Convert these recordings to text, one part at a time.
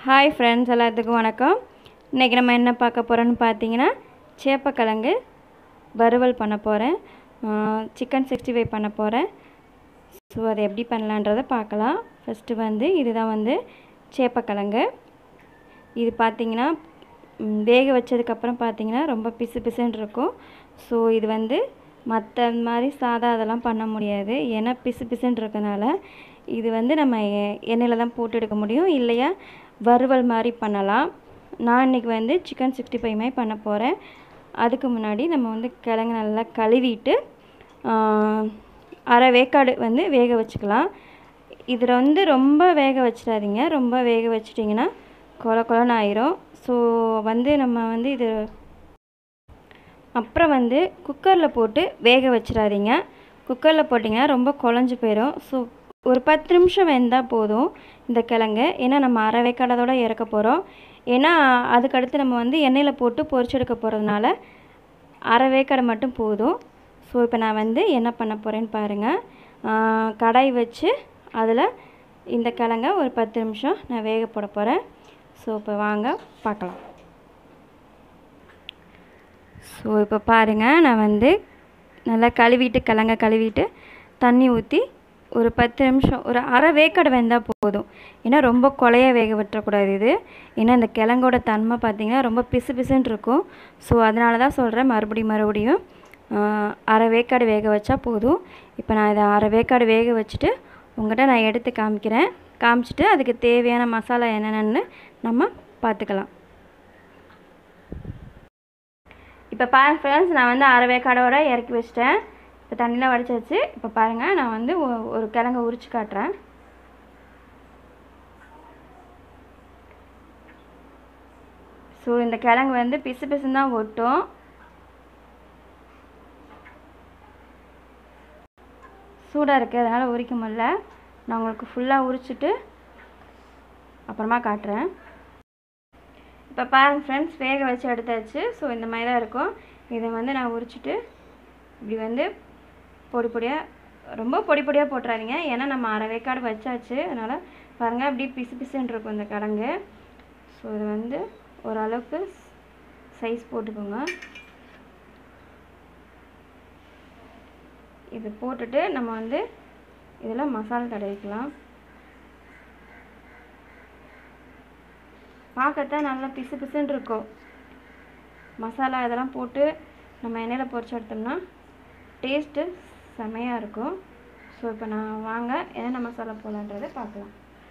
Hi friends, எல்லாத்துக்கும் வணக்கம். இன்றைக்கி நம்ம என்ன பார்க்க போகிறோன்னு பார்த்தீங்கன்னா, சேப்பக்கிழங்கு வறுவல் பண்ண போகிறேன். சிக்கன் 65 பண்ண போகிறேன். ஸோ அதை எப்படி பண்ணலான்றதை பார்க்கலாம். ஃபஸ்ட்டு இதுதான் சேப்பக்கிழங்கு. இது பார்த்திங்கன்னா வேக வச்சதுக்கப்புறம் பார்த்திங்கன்னா ரொம்ப பிசு பிசுன்னு இருக்கும். ஸோ இது மற்ற மாதிரி சாதா அதெல்லாம் பண்ண முடியாது. ஏன்னா பிசு பிசுன்னு இருக்கனால இது நம்ம எண்ணெயில் தான் போட்டு எடுக்க முடியும், இல்லையா வறுவல் மாதிரி பண்ணலாம். நான் இன்றைக்கி சிக்கன் 65 மாதிரி பண்ண போகிறேன். அதுக்கு முன்னாடி நம்ம கிழங்கு நல்லா கழுவிட்டு அரை வேக்காடு வேக வச்சுக்கலாம். இதில் ரொம்ப வேக வச்சிடாதீங்க. ரொம்ப வேக வச்சிட்டிங்கன்னா கொல கொலன்னு ஆயிரும். ஸோ நம்ம இது அப்புறம் குக்கரில் போட்டு வேக வச்சிடாதீங்க. குக்கரில் போட்டிங்கன்னா ரொம்ப குழஞ்சி போயிடும். ஸோ ஒரு 10 நிமிஷம் வெந்தால் போதும் இந்த கிழங்கு. ஏன்னா நம்ம அரை வேக்காடோட இறக்க போகிறோம். ஏன்னா அதுக்கடுத்து நம்ம எண்ணெயில் போட்டு பொரிச்செடுக்க போகிறதுனால அரை வேக்காடு மட்டும் போதும். ஸோ இப்போ நான் என்ன பண்ண போகிறேன்னு பாருங்கள். கடாய் வச்சு அதில் இந்த கிழங்க ஒரு 10 நிமிஷம் நான் வேக போட போகிறேன். ஸோ இப்போ வாங்க பார்க்கலாம். ஸோ இப்போ பாருங்கள், நான் நல்லா கிழங்க கழுவிட்டு தண்ணி ஊற்றி ஒரு 10 நிமிஷம் ஒரு அரை வேக்காடு வெந்தால் போதும். ஏன்னா ரொம்ப கொலைய வேக விட்டுறக்கூடாது இது. ஏன்னா இந்த கிழங்கோட தன்மை பார்த்திங்கன்னா ரொம்ப பிசு பிசுன்னு இருக்கும். ஸோ அதனால தான் சொல்கிறேன், மறுபடியும் அரை வேக்காடு வேக வச்சா போதும். இப்போ நான் இதை அரை வேக்காடு வேக வச்சுட்டு உங்கள்கிட்ட நான் எடுத்து காமிச்சிட்டு அதுக்கு தேவையான மசாலா என்னென்னு நம்ம பார்த்துக்கலாம். இப்போ பாருங்கள் ஃப்ரெண்ட்ஸ், நான் அரை வேக்காடோட இறக்கி வச்சிட்டேன். இப்போ தண்ணிலாம் வடிச்சாச்சு. இப்போ பாருங்கள், நான் ஒரு கிழங்க உரித்து காட்டுறேன். ஸோ இந்த கிழங்கு பிசு பிசுன்னு தான் ஒட்டும். சூடாக இருக்குது, அதனால் உரிக்க முடியல. நான் உங்களுக்கு ஃபுல்லாக உரிச்சிட்டு அப்புறமா காட்டுறேன். இப்போ பாருங்கள் ஃப்ரெண்ட்ஸ், வேக வச்சு எடுத்தாச்சு. ஸோ இந்த மாதிரி தான் இருக்கும். இதை நான் உரிச்சிட்டு இப்படி பொடி பொடியாக ரொம்ப பொடி பொடியாக போட்டுறாதீங்க. ஏன்னா நம்ம அரை வேக்காடு வச்சாச்சு. அதனால் பாருங்கள், அப்படியே பிசு பிசுன்னு இருக்கும் இந்த கிழங்கு. ஸோ இது ஓரளவுக்கு சைஸ் போட்டுக்கோங்க. இது போட்டுட்டு நம்ம இதில் மசாலா தடவிக்கலாம். பார்க்கத்தான் நல்லா பிசு பிசுன்னு இருக்கும். மசாலா இதெல்லாம் போட்டு நம்ம எண்ணெயில் பொரிச்சு எடுத்தோம்னா டேஸ்ட்டு செமையாக இருக்கும். ஸோ இப்போ நான் வாங்க என்னென்ன மசாலா போடலான்றதை பார்க்கலாம்.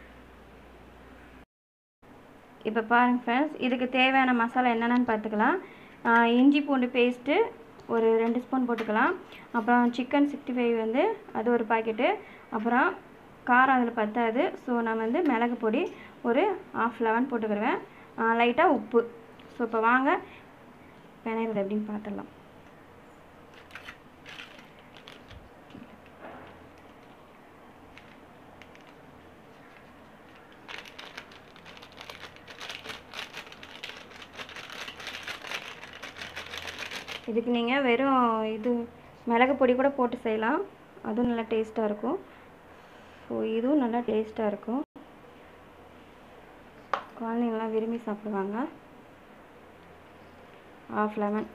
இப்போ பாருங்கள் ஃப்ரெண்ட்ஸ், இதுக்கு தேவையான மசாலா என்னென்னு பார்த்துக்கலாம். இஞ்சி பூண்டு பேஸ்ட்டு ஒரு 2 ஸ்பூன் போட்டுக்கலாம். அப்புறம் சிக்கன் 65 அது ஒரு பாக்கெட்டு. அப்புறம் காரம் அதில் பத்தாது. ஸோ நான் மிளகு பொடி ஒரு 1/2 லெமன் போட்டுக்கிடுவேன். லைட்டாக உப்பு. ஸோ இப்போ வாங்க பிணையிறது எப்படின்னு பார்த்துடலாம். இதுக்கு நீங்கள் வெறும் மிளகு பொடி கூட போட்டு செய்யலாம். அதுவும் நல்லா டேஸ்ட்டாக இருக்கும். ஸோ இதுவும் நல்லா டேஸ்ட்டாக இருக்கும். குழந்தைங்களாம் விரும்பி சாப்பிடுவாங்க. 1/2 லெமன்.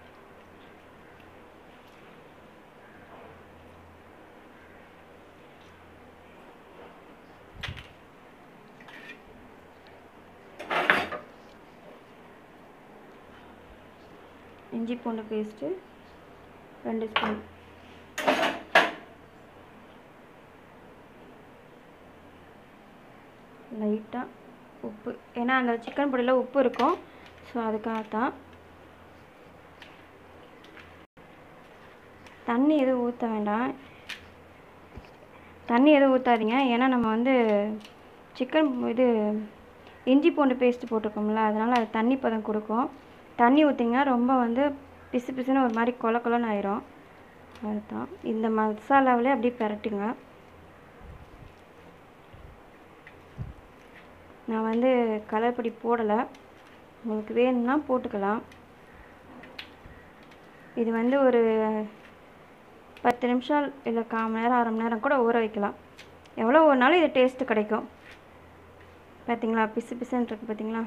இஞ்சி பூண்டு பேஸ்ட்டு 2 ஸ்பூன். லைட்டாக உப்பு, ஏன்னா அந்த சிக்கன் பொடியில் உப்பு இருக்கும். ஸோ அதுக்காகத்தான். தண்ணி எதுவும் ஊற்ற வேண்டாம். தண்ணி எதுவும் ஊற்றாதீங்க. ஏன்னா நம்ம சிக்கன் இஞ்சி பூண்டு பேஸ்ட்டு போட்டிருக்கோம்ல, அதனால் அது தண்ணி பதம் கொடுக்கும். தண்ணி ஊற்றிங்கன்னா ரொம்ப பிசு பிசுன்னு ஒரு மாதிரி கொல கொலன்னு ஆயிரும். அதுதான் இந்த மசாலாவிலே அப்படியே பிரட்டுங்க. நான் கலர் பொடி போடலை, உங்களுக்கு வேணும்னா போட்டுக்கலாம். இது ஒரு 10 நிமிஷம் இல்லை 1/4 மணி நேரம் 1/2 மணி நேரம் கூட ஊற வைக்கலாம். எவ்வளோ ஒரு நாள் இது டேஸ்ட்டு கிடைக்கும். பார்த்தீங்களா பிசு பிசுன்னு இருக்குது பார்த்தீங்களா.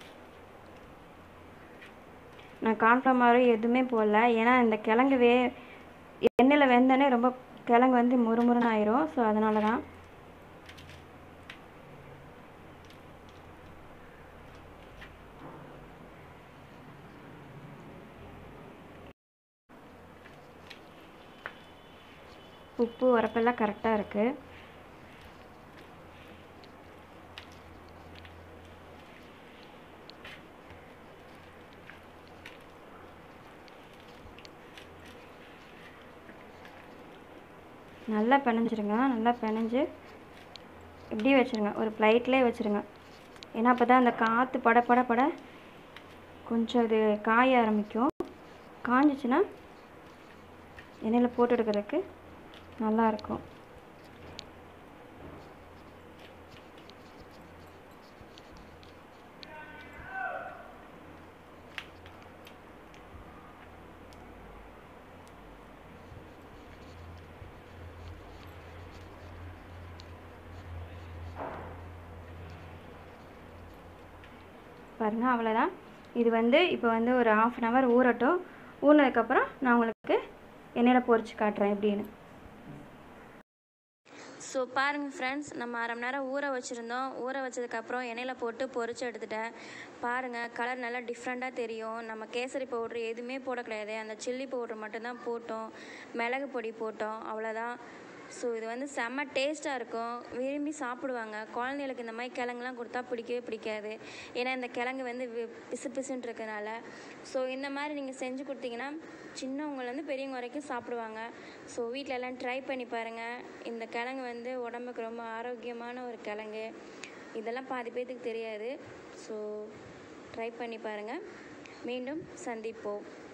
நான் கார்ன்ஃப்ளவர் எதுவுமே போடல, ஏன்னா இந்த கிழங்கு எண்ணெயில் வெந்தோடனே ரொம்ப கிழங்கு வந்து முறுமுறுன்னு ஆயிரும். ஸோ அதனால தான். உப்பு உரப்பெல்லாம் கரெக்டாக இருக்குது. நல்லா பிணைஞ்சிருங்க. நல்லா பிணைஞ்சு இப்படி வச்சுருங்க, ஒரு பிளேட்லேயே வச்சுருங்க. ஏன்னா அப்போ தான் அந்த காற்று பட பட பட கொஞ்சம் இது காய ஆரம்பிக்கும். காஞ்சிச்சுன்னா எண்ணெயில் போட்டு எடுக்கிறதுக்கு நல்லாயிருக்கும். பாருங்கள், அவ்வளோதான். இது வந்து இப்போ வந்து ஒரு 1/2 hour ஊறட்டும். ஊறினதுக்கப்புறம் நான் உங்களுக்கு எண்ணெயில் பொரிச்சு காட்டுறேன் எப்படின்னு. ஸோ பாருங்கள் ஃப்ரெண்ட்ஸ், நம்ம 1/2 மணி நேரம் ஊற வச்சுருந்தோம். ஊற வச்சதுக்கப்புறம் எண்ணெயில் போட்டு பொரிச்சு எடுத்துட்டேன். பாருங்கள், கலர் நல்லா டிஃப்ரெண்ட்டாக தெரியும். நம்ம கேசரி பவுட்ரு எதுவுமே போட கிடையாது, அந்த சில்லி பவுட்ரு மட்டும்தான் போட்டோம், மிளகு பொடி போட்டோம், அவ்வளோதான். ஸோ இது வந்து செம்ம டேஸ்ட்டாக இருக்கும், விரும்பி சாப்பிடுவாங்க. குழந்தைகளுக்கு இந்த மாதிரி கிழங்குலாம் கொடுத்தா பிடிக்கவே பிடிக்காது, ஏன்னா இந்த கிழங்கு வந்து பிசு பிசுன்னு இருக்கனால. ஸோ இந்த மாதிரி நீங்கள் செஞ்சு கொடுத்தீங்கன்னா சின்னவங்கலேருந்து பெரியவங்க வரைக்கும் சாப்பிடுவாங்க. ஸோ வீட்டில் எல்லாம் ட்ரை பண்ணி பாருங்கள். இந்த கிழங்கு வந்து உடம்புக்கு ரொம்ப ஆரோக்கியமான ஒரு கிழங்கு. இதெல்லாம் பாதி பேத்துக்கு தெரியாது. ஸோ ட்ரை பண்ணி பாருங்கள். மீண்டும் சந்திப்போம்.